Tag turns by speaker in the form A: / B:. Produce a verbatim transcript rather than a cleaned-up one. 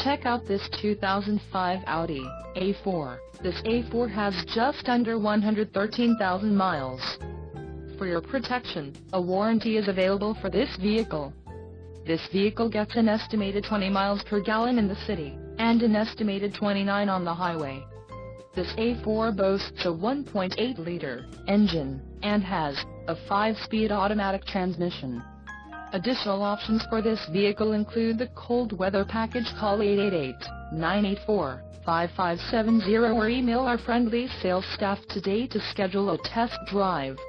A: Check out this two thousand five Audi A four. This A four has just under one hundred thirteen thousand miles. For your protection, a warranty is available for this vehicle. This vehicle gets an estimated twenty miles per gallon in the city, and an estimated twenty-nine on the highway. This A four boasts a one point eight liter engine, and has a five speed automatic transmission. Additional options for this vehicle include the cold weather package. Call eight eight eight, nine eight four, five five seven zero or email our friendly sales staff today to schedule a test drive.